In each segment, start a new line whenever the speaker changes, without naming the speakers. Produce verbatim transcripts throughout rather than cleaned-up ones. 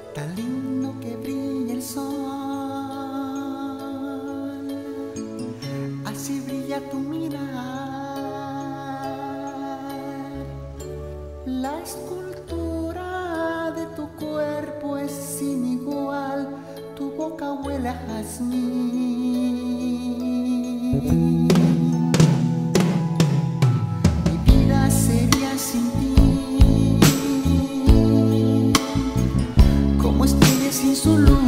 Tan lindo que brilla el sol, así brilla tu mirar. La escultura de tu cuerpo es sin igual, tu boca huele a jazmín. Mi vida sería sin ti, como estrella sin su luz.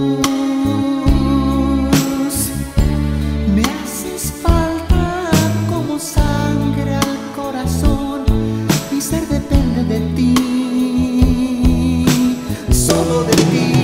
Me haces falta como sangre al corazón, mi ser depende de ti, solo de ti.